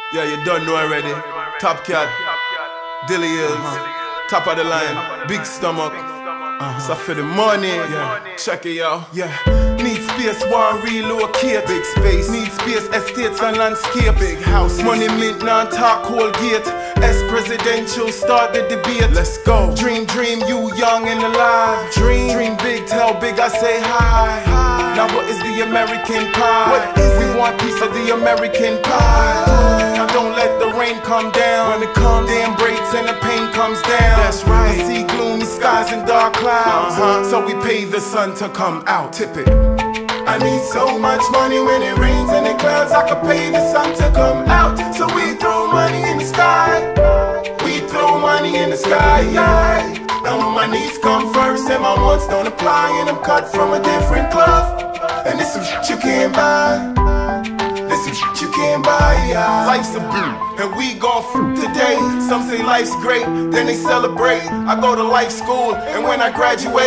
Yeah, you done know already. Top Cat, Dilly Hills, top of the line, big stomach. So for the money, yeah. Check it out. Yeah. Need space, one relocate. Big space. Need space, estates and landscape. Big house. Money mint, non-talk, Colgate. Presidential, start the debate. Let's go. Dream, dream, you young and alive. Dream, dream big, tell big, I say hi. Now what is the American pie? What is we want piece of the American pie. Now don't let the rain come down. When it comes, damn breaks and the pain comes down. That's right. I see gloomy skies and dark clouds. So we pay the sun to come out. Tip it. I need so much money when it rains and it clouds. I could pay the sun to come out. So we throw money in the sky. We throw money in the sky. Now my needs come first and my wants don't apply. And I'm cut from a different cloth. And this some shit you can't buy. This some shit you can't buy. Life's a boom and we gon' f today. Some say life's great, then they celebrate. I go to life school and when I graduate